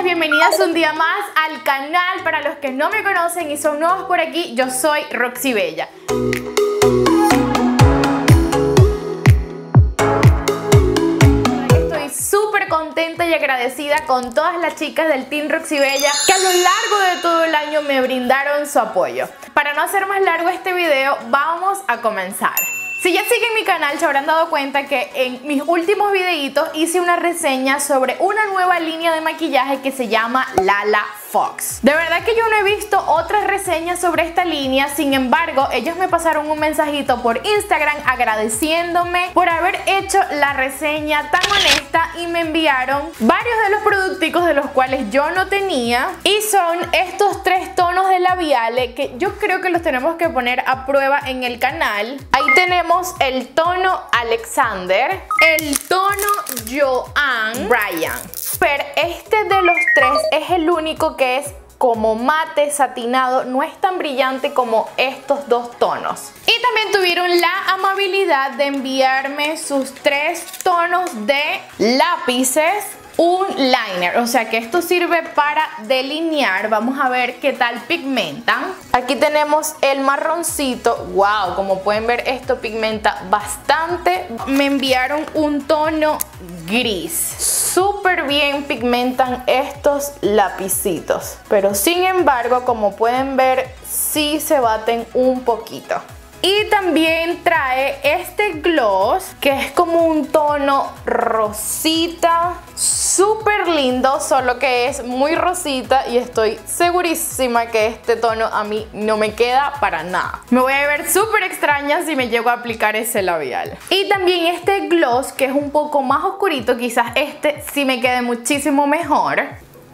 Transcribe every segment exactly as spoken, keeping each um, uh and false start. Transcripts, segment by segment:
chicas, bienvenidas un día más al canal. Para los que no me conocen y son nuevos por aquí, yo soy Roxy Bella. Estoy súper contenta y agradecida con todas las chicas del Team Roxy Bella que a lo largo de todo el año me brindaron su apoyo. Para no hacer más largo este video, vamos a comenzar. Si ya siguen mi canal se habrán dado cuenta que en mis últimos videitos hice una reseña sobre una nueva línea de maquillaje que se llama Lala Fox. De verdad que yo no he visto otras reseñas sobre esta línea, sin embargo ellos me pasaron un mensajito por Instagram agradeciéndome por haber hecho la reseña tan honesta y me enviaron varios de los producticos de los cuales yo no tenía, y son estos tres tonos de labiales que yo creo que los tenemos que poner a prueba en el canal. Ahí tenemos el tono Alexander, el tono Joan Bryan, pero este de los tres es el único que es como mate satinado, no es tan brillante como estos dos tonos. Y también tuvieron la amabilidad de enviarme sus tres tonos de lápices, un liner, o sea que esto sirve para delinear. Vamos a ver qué tal pigmentan. Aquí tenemos el marroncito. Wow, como pueden ver esto pigmenta bastante. Me enviaron un tono gris. Súper bien pigmentan estos lapicitos, pero sin embargo como pueden ver sí se baten un poquito. Y también trae este gloss que es como un tono rosita, súper lindo, solo que es muy rosita y estoy segurísima que este tono a mí no me queda para nada. Me voy a ver súper extraña si me llego a aplicar ese labial. Y también este gloss que es un poco más oscurito, quizás este sí me quede muchísimo mejor.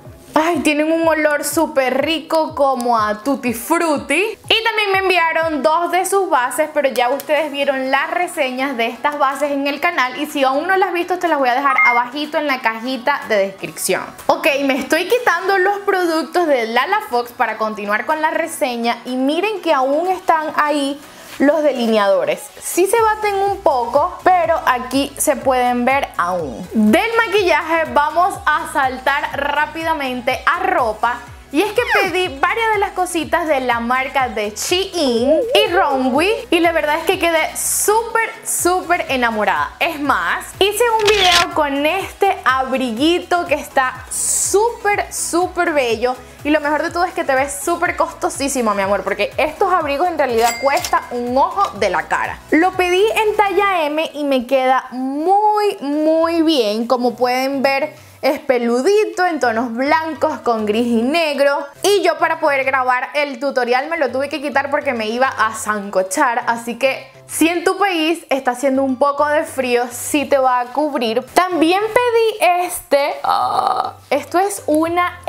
Ay, tienen un olor súper rico como a tutti frutti. Y también me enviaron dos de sus bases, pero ya ustedes vieron las reseñas de estas bases en el canal y si aún no las has visto te las voy a dejar abajito en la cajita de descripción. Ok, me estoy quitando los productos de Lala Fox para continuar con la reseña y miren que aún están ahí los delineadores. Sí se baten un poco, pero aquí se pueden ver aún. Del maquillaje vamos a saltar rápidamente a ropa. Y es que pedí varias de las cositas de la marca de Shein y Runway y la verdad es que quedé súper súper enamorada. Es más, hice un video con este abriguito que está súper súper bello y lo mejor de todo es que te ves súper costosísimo, mi amor, porque estos abrigos en realidad cuestan un ojo de la cara. Lo pedí en talla eme y me queda muy muy bien. Como pueden ver, es peludito en tonos blancos con gris y negro. Y yo para poder grabar el tutorial me lo tuve que quitar porque me iba a sancochar. Así que si en tu país está haciendo un poco de frío, sí te va a cubrir. También pedí este. Oh, esto es una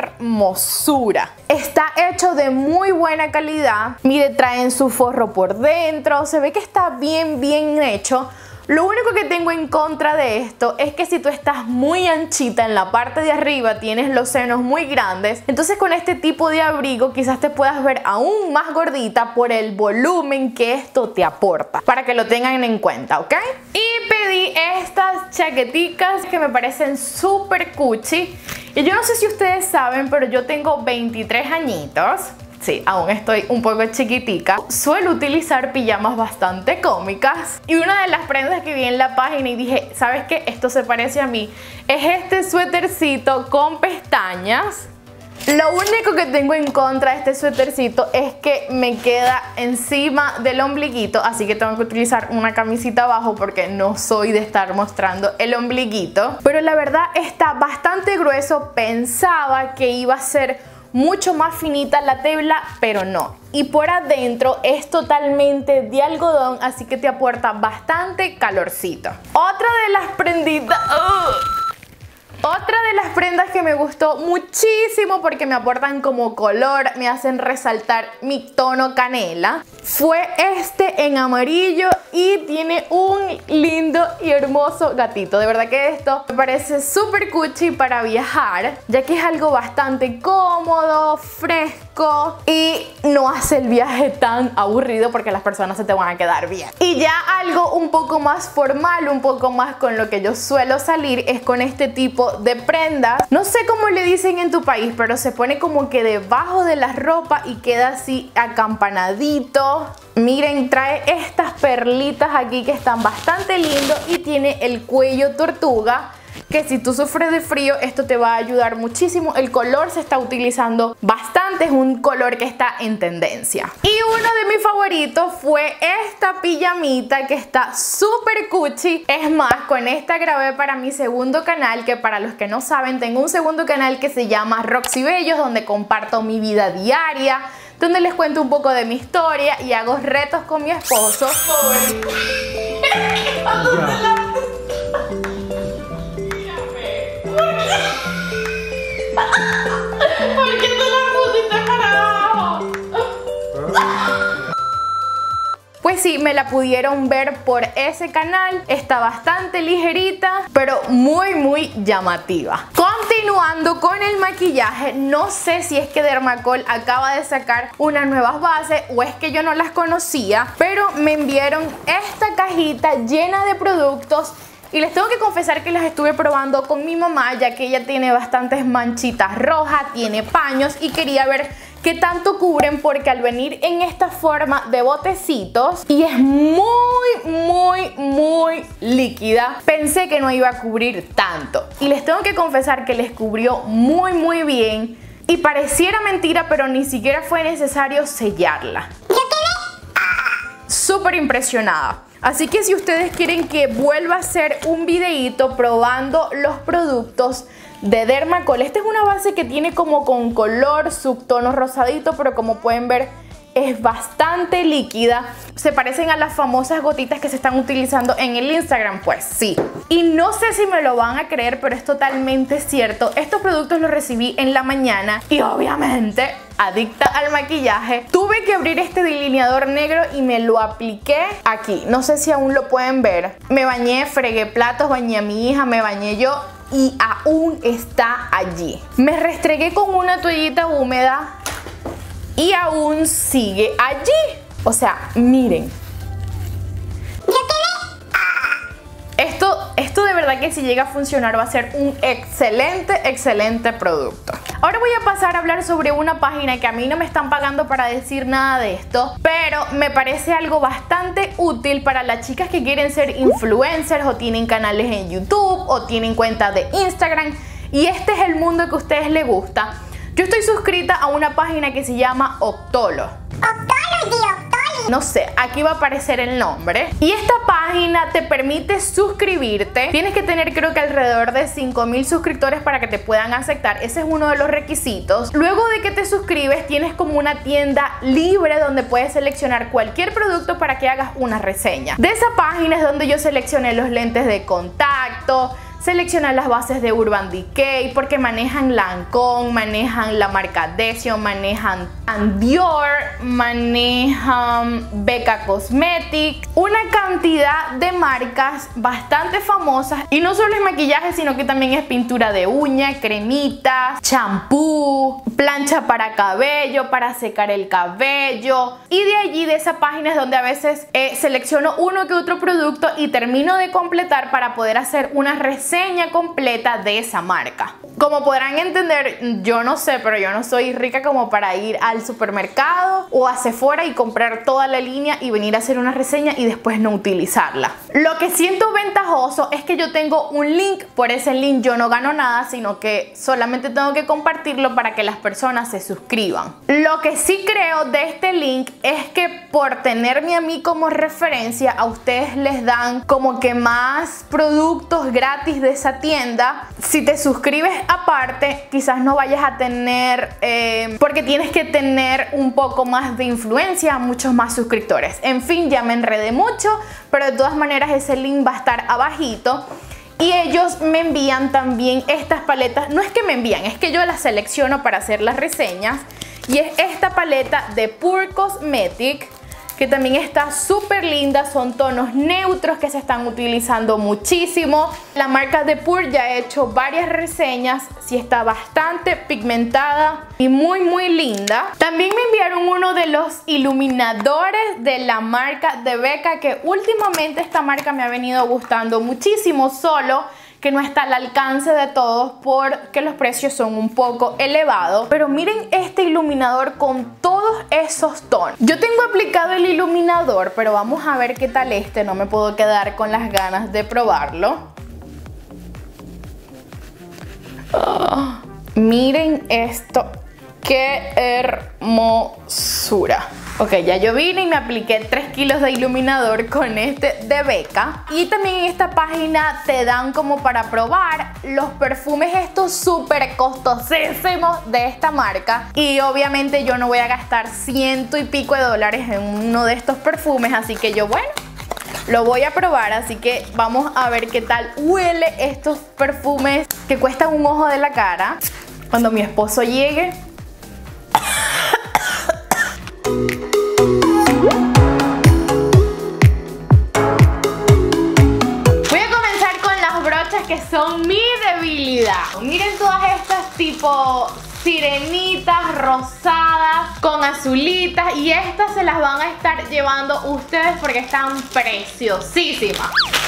hermosura. Está hecho de muy buena calidad. Mire, traen su forro por dentro. Se ve que está bien, bien hecho. Lo único que tengo en contra de esto es que si tú estás muy anchita en la parte de arriba, tienes los senos muy grandes, entonces con este tipo de abrigo quizás te puedas ver aún más gordita por el volumen que esto te aporta, para que lo tengan en cuenta, ¿ok? Y pedí estas chaqueticas que me parecen súper cuchi. Y yo no sé si ustedes saben, pero yo tengo veintitrés añitos. Sí, aún estoy un poco chiquitica. Suelo utilizar pijamas bastante cómicas. Y una de las prendas que vi en la página y dije, ¿sabes qué? Esto se parece a mí. Es este suétercito con pestañas. Lo único que tengo en contra de este suétercito es que me queda encima del ombliguito, así que tengo que utilizar una camisita abajo porque no soy de estar mostrando el ombliguito. Pero la verdad está bastante grueso. Pensaba que iba a ser mucho más finita la tela, pero no. Y por adentro es totalmente de algodón, así que te aporta bastante calorcito. Otra de las prenditas... ¡Ugh! Otra de las prendas que me gustó muchísimo porque me aportan como color, me hacen resaltar mi tono canela, fue este en amarillo y tiene un lindo y hermoso gatito. De verdad que esto me parece súper cuchi para viajar, ya que es algo bastante cómodo, fresco y no hace el viaje tan aburrido porque las personas se te van a quedar bien. Y ya algo un poco más formal, un poco más con lo que yo suelo salir, es con este tipo de prendas. No sé cómo le dicen en tu país, pero se pone como que debajo de la ropa y queda así acampanadito. Miren, trae estas perlitas aquí que están bastante lindos y tiene el cuello tortuga, que si tú sufres de frío esto te va a ayudar muchísimo. El color se está utilizando bastante, es un color que está en tendencia. Y uno de mis favoritos fue esta pijamita que está súper cuchi. Es más, con esta grabé para mi segundo canal, que para los que no saben, tengo un segundo canal que se llama Roxy Bellos, donde comparto mi vida diaria, donde les cuento un poco de mi historia y hago retos con mi esposo. ¿Por qué te la pusiste para abajo? Pues sí, me la pudieron ver por ese canal. Está bastante ligerita, pero muy muy llamativa. Continuando con el maquillaje, no sé si es que Dermacol acaba de sacar unas nuevas bases o es que yo no las conocía, pero me enviaron esta cajita llena de productos. Y les tengo que confesar que las estuve probando con mi mamá, ya que ella tiene bastantes manchitas rojas, tiene paños y quería ver qué tanto cubren, porque al venir en esta forma de botecitos y es muy, muy, muy líquida, pensé que no iba a cubrir tanto. Y les tengo que confesar que les cubrió muy, muy bien y pareciera mentira, pero ni siquiera fue necesario sellarla. Yo quedé súper impresionada. Así que si ustedes quieren que vuelva a hacer un videito probando los productos de Dermacol, esta es una base que tiene como con color subtono rosadito, pero como pueden ver es bastante líquida. Se parecen a las famosas gotitas que se están utilizando en el Instagram, pues sí. Y no sé si me lo van a creer, pero es totalmente cierto. Estos productos los recibí en la mañana y obviamente, adicta al maquillaje, tuve que abrir este delineador negro y me lo apliqué aquí. No sé si aún lo pueden ver. Me bañé, fregué platos, bañé a mi hija, me bañé yo y aún está allí. Me restregué con una toallita húmeda y aún sigue allí. O sea, miren. Esto, esto de verdad que si llega a funcionar va a ser un excelente, excelente producto. Ahora voy a pasar a hablar sobre una página que a mí no me están pagando para decir nada de esto, pero me parece algo bastante útil para las chicas que quieren ser influencers o tienen canales en YouTube o tienen cuentas de Instagram y este es el mundo que a ustedes les gusta. Yo estoy suscrita a una página que se llama Octolo. Octolo, tío, Octolo. No sé, aquí va a aparecer el nombre. Y esta página te permite suscribirte. Tienes que tener creo que alrededor de cinco mil suscriptores para que te puedan aceptar. Ese es uno de los requisitos. Luego de que te suscribes, tienes como una tienda libre donde puedes seleccionar cualquier producto para que hagas una reseña. De esa página es donde yo seleccioné los lentes de contacto, seleccionan las bases de Urban Decay porque manejan Lancôme, manejan la marca Desio, manejan Dior, manejan Becca Cosmetics, una cantidad de marcas bastante famosas. Y no solo es maquillaje, sino que también es pintura de uña, cremitas, champú, plancha para cabello, para secar el cabello. Y de allí, de esa página es donde a veces eh, selecciono uno que otro producto y termino de completar para poder hacer una reseña completa de esa marca. Como podrán entender, yo no sé, pero yo no soy rica como para ir al supermercado o a Sephora y comprar toda la línea y venir a hacer una reseña y después no utilizarla. Lo que siento ventajoso es que yo tengo un link. Por ese link yo no gano nada, sino que solamente tengo que compartirlo para que las personas se suscriban. Lo que sí creo de este link es que por tenerme a mí como referencia, a ustedes les dan como que más productos gratis de esa tienda. Si te suscribes aparte, quizás no vayas a tener, eh, porque tienes que tener un poco más de influencia, muchos más suscriptores. En fin, ya me enredé mucho, pero de todas maneras ese link va a estar abajito. Y ellos me envían también estas paletas. No es que me envían, es que yo las selecciono para hacer las reseñas. Y es esta paleta de Pure Cosmetics, que también está súper linda. Son tonos neutros que se están utilizando muchísimo. La marca de Pure ya he hecho varias reseñas, sí está bastante pigmentada y muy muy linda. También me enviaron uno de los iluminadores de la marca de Becca, que últimamente esta marca me ha venido gustando muchísimo, solo que no está al alcance de todos porque los precios son un poco elevados. Pero miren este iluminador con todos esos tonos. Yo tengo aplicado el iluminador, pero vamos a ver qué tal este. No me puedo quedar con las ganas de probarlo. Oh, miren esto, qué hermosura. Ok, ya yo vine y me apliqué tres kilos de iluminador con este de Becca. Y también en esta página te dan como para probar los perfumes estos súper costosísimos de esta marca. Y obviamente yo no voy a gastar ciento y pico de dólares en uno de estos perfumes, así que yo, bueno, lo voy a probar. Así que vamos a ver qué tal huele estos perfumes que cuestan un ojo de la cara. Cuando mi esposo llegue... que son mi debilidad. Miren todas estas tipo sirenitas rosadas con azulitas, y estas se las van a estar llevando ustedes porque están preciosísimas.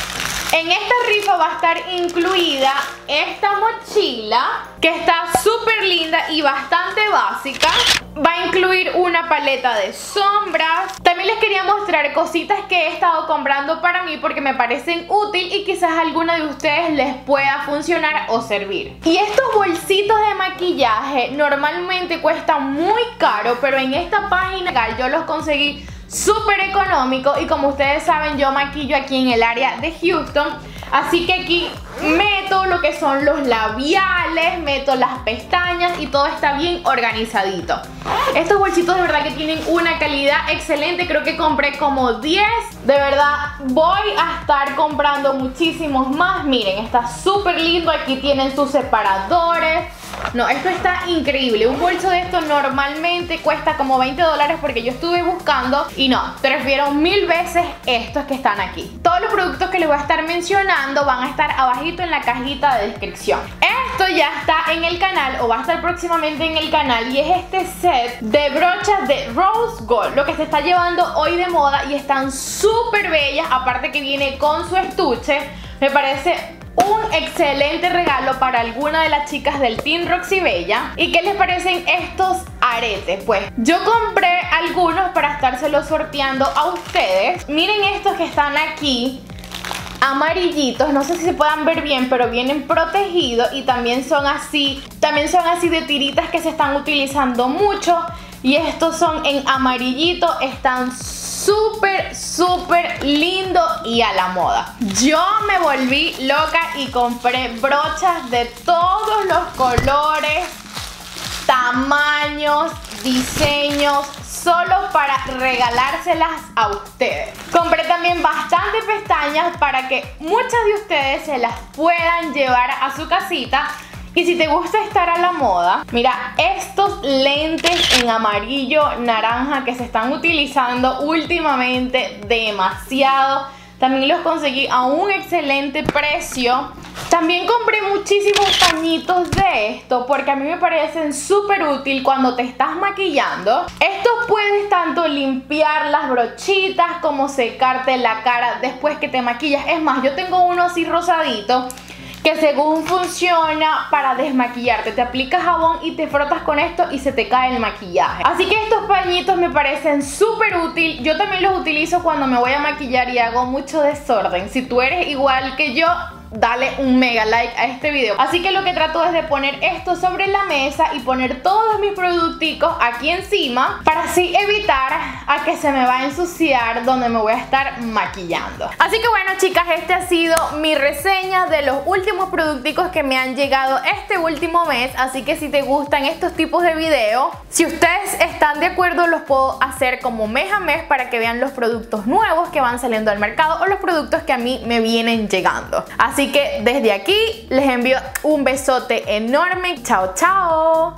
En esta rifa va a estar incluida esta mochila que está súper linda y bastante básica. Va a incluir una paleta de sombras. También les quería mostrar cositas que he estado comprando para mí porque me parecen útiles y quizás a alguna de ustedes les pueda funcionar o servir. Y estos bolsitos de maquillaje normalmente cuestan muy caro, pero en esta página yo los conseguí súper económico. Y como ustedes saben, yo maquillo aquí en el área de Houston, así que aquí meto lo que son los labiales, meto las pestañas y todo está bien organizadito. Estos bolsitos de verdad que tienen una calidad excelente. Creo que compré como diez. De verdad voy a estar comprando muchísimos más. Miren, está súper lindo. Aquí tienen sus separadores. No, esto está increíble. Un bolso de esto normalmente cuesta como veinte dólares porque yo estuve buscando y no, prefiero mil veces estos que están aquí. Todos los productos que les voy a estar mencionando van a estar abajito en la cajita de descripción. Esto ya está en el canal o va a estar próximamente en el canal, y es este set de brochas de Rose Gold, lo que se está llevando hoy de moda, y están súper bellas. Aparte que viene con su estuche, me parece un excelente regalo para alguna de las chicas del Team Roxy Bella. ¿Y qué les parecen estos aretes? Pues yo compré algunos para estárselos sorteando a ustedes. Miren estos que están aquí, amarillitos, no sé si se puedan ver bien, pero vienen protegidos y también son así, también son así de tiritas que se están utilizando mucho. Y estos son en amarillito, están súper, súper lindo y a la moda. Yo me volví loca y compré brochas de todos los colores, tamaños, diseños, solo para regalárselas a ustedes. Compré también bastante pestañas para que muchas de ustedes se las puedan llevar a su casita. Y si te gusta estar a la moda, mira estos lentes en amarillo naranja que se están utilizando últimamente demasiado. También los conseguí a un excelente precio. También compré muchísimos pañitos de esto porque a mí me parecen súper útil cuando te estás maquillando. Estos puedes tanto limpiar las brochitas como secarte la cara después que te maquillas. Es más, yo tengo uno así rosadito que según funciona para desmaquillarte. Te aplicas jabón y te frotas con esto y se te cae el maquillaje. Así que estos pañitos me parecen súper útil. Yo también los utilizo cuando me voy a maquillar y hago mucho desorden. Si tú eres igual que yo, dale un mega like a este video. Así que lo que trato es de poner esto sobre la mesa y poner todos mis producticos aquí encima para así evitar a que se me va a ensuciar donde me voy a estar maquillando. Así que bueno, chicas, este ha sido mi reseña de los últimos producticos que me han llegado este último mes. Así que si te gustan estos tipos de videos, si ustedes están de acuerdo, los puedo hacer como mes a mes para que vean los productos nuevos que van saliendo al mercado o los productos que a mí me vienen llegando. Así Así que desde aquí les envío un besote enorme. Chao, chao.